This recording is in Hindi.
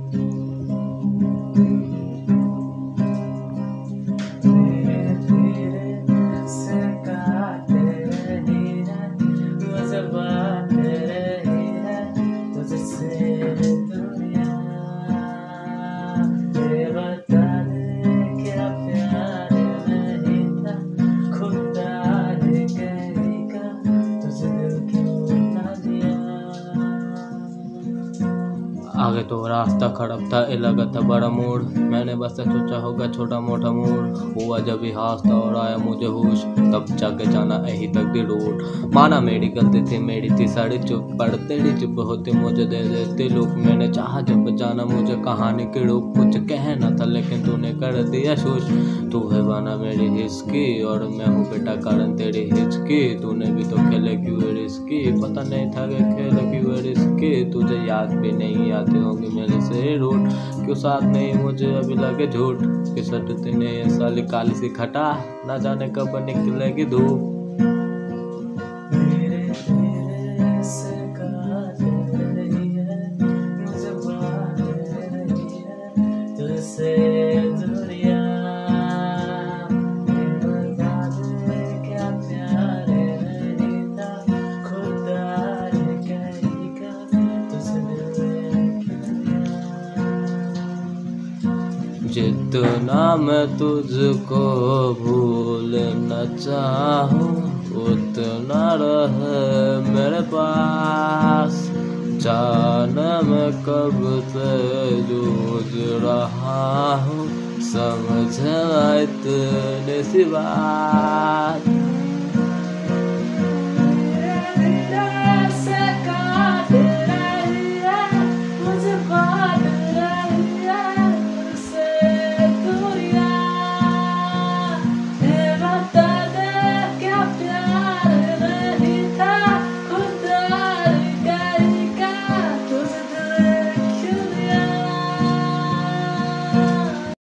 धीरे धीरे से काट रही है, मुझे बात रही है तुझसे दुनिया। ये बता दे क्या प्यार नहीं था, खुदा ने कहेगा तुझे दिल क्यों ना दिया। आगे तो रास्ता खराब था, ये लगा था बड़ा मोड़, मैंने बस सोचा होगा छोटा मोटा मोड़। हुआ जब भी हादसा और आया मुझे होश, तब जाके जाना यही तक दी रोड। माना मेरी गलती थी, मेरी थी साड़ी चुप, पर तेरी चुप होती मुझे दे देते लोग। मैंने चाहा जब जाना मुझे कहानी की रोक, कुछ कहना था लेकिन तूने कर दिया शोष। तू है बना मेरी हिचकी और मैं हूँ बेटा कारण तेरी हिचकी। तूने भी तो खेले क्यों रिस्की, पता नहीं था कि खेल क्यों रिस्की। तुझे याद भी नहीं आती होंगी मेरे से रूट, क्यों साथ नहीं मुझे अभी लगे झूठ। कि सटती ने ये साली काली सी खटा, ना जाने कब निकलेगी धूप। धीरे धीरे से काट रही है, मुझे बात रही है तुझसे दूरियां। ये बता दे क्या प्यार नहीं था, खुदा ने कहेगा तुझसे दिल क्यों दिया। जितना मैं तुझको भूलना चाहूँ उतना रहे मेरे पास। जाने मैं कब से जूझ रहा हूँ, समझ इतनी सी बात।